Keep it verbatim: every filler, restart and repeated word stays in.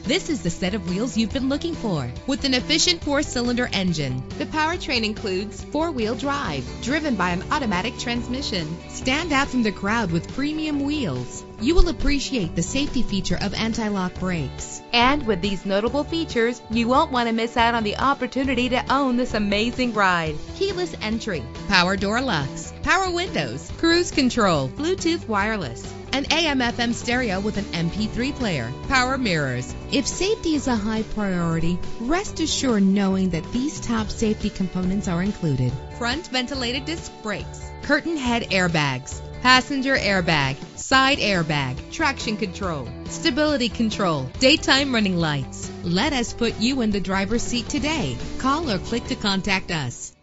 This is the set of wheels you've been looking for, with an efficient four-cylinder engine. The powertrain includes four-wheel drive, driven by an automatic transmission. Stand out from the crowd with premium wheels. You will appreciate the safety feature of anti-lock brakes. And with these notable features, you won't want to miss out on the opportunity to own this amazing ride. Keyless entry, power door locks, power windows, cruise control, Bluetooth wireless, an A M F M stereo with an M P three player, power mirrors. If safety is a high priority, rest assured knowing that these top safety components are included: front ventilated disc brakes, curtain head airbags, passenger airbag, side airbag, traction control, stability control, daytime running lights. Let us put you in the driver's seat today. Call or click to contact us.